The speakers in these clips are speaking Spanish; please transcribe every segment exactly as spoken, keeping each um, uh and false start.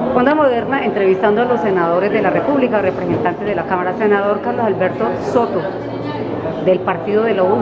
Onda Moderna entrevistando a los senadores de la República, representantes de la Cámara. Senador Carlos Alberto Soto, del partido de la U,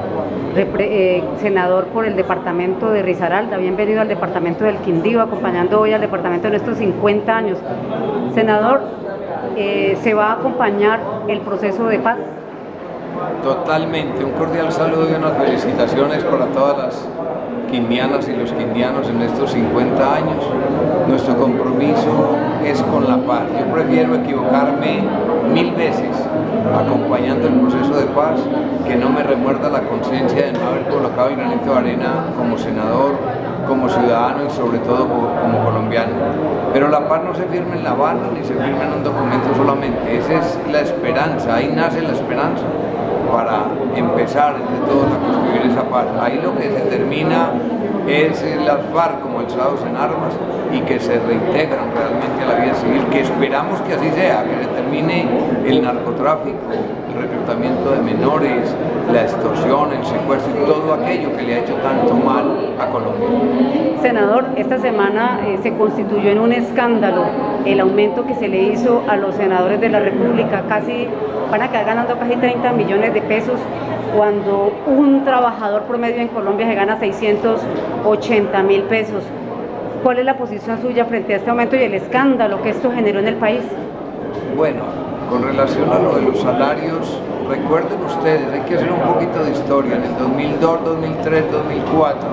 eh, senador por el departamento de Risaralda, bienvenido al departamento del Quindío, acompañando hoy al departamento de nuestros cincuenta años. Senador, eh, ¿se va a acompañar el proceso de paz? Totalmente, un cordial saludo y unas felicitaciones para todas las quindianas y los quindianos en estos cincuenta años. Nuestro compromiso es con la paz. Yo prefiero equivocarme mil veces acompañando el proceso de paz que no me remuerda la conciencia de no haber colocado el granito de arena como senador, como ciudadano y sobre todo como colombiano. Pero la paz no se firma en La Habana ni se firma en un documento solamente. Esa es la esperanza, ahí nace la esperanza para empezar entre todos a construir esa paz. Ahí lo que se termina es las FARC como alzados en armas y que se reintegran realmente a la vida civil, que esperamos que así sea, que se termine el narcotráfico, el reclutamiento de menores, la extorsión, el secuestro y todo aquello que le ha hecho tanto mal a Colombia. Senador, esta semana eh, se constituyó en un escándalo el aumento que se le hizo a los senadores de la República. Casi van a quedar ganando casi treinta millones de pesos cuando un trabajador promedio en Colombia se gana seiscientos ochenta mil pesos. ¿Cuál es la posición suya frente a este aumento y el escándalo que esto generó en el país? Bueno, con relación a lo de los salarios, recuerden ustedes, hay que hacer un poquito de historia. En el dos mil dos, dos mil tres, dos mil cuatro,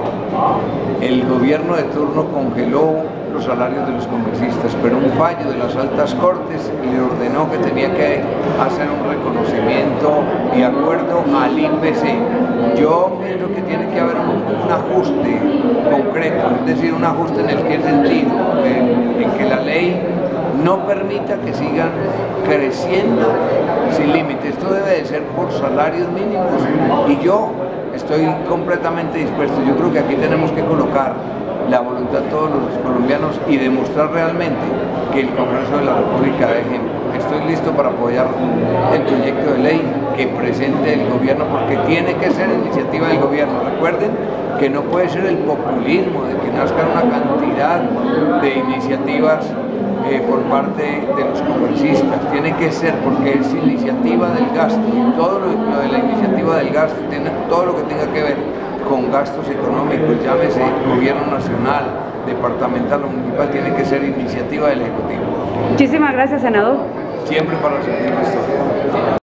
el gobierno de turno congeló los salarios de los congresistas, pero un fallo de las altas cortes le ordenó que tenía que hacer un reconocimiento de acuerdo al I N P C. Yo pienso que tiene que haber un, un ajuste concreto, es decir, un ajuste en el que sentido, en, en que la ley no permita que sigan creciendo sin límite. Esto debe de ser por salarios mínimos y yo estoy completamente dispuesto. Yo creo que aquí tenemos que colocar la voluntad de todos los colombianos y demostrar realmente que el Congreso de la República da ejemplo. Estoy listo para apoyar el proyecto de ley que presente el gobierno, porque tiene que ser iniciativa del gobierno. Recuerden que no puede ser el populismo de que nazcan una cantidad de iniciativas eh, por parte de los congresistas. Tiene que ser porque es iniciativa del gasto y todo lo, lo de la iniciativa del gasto, tiene, todo lo que tenga que ver con gastos económicos, llámese gobierno nacional, departamental o municipal, tiene que ser iniciativa del Ejecutivo. Muchísimas gracias, senador. Siempre para servir la historia.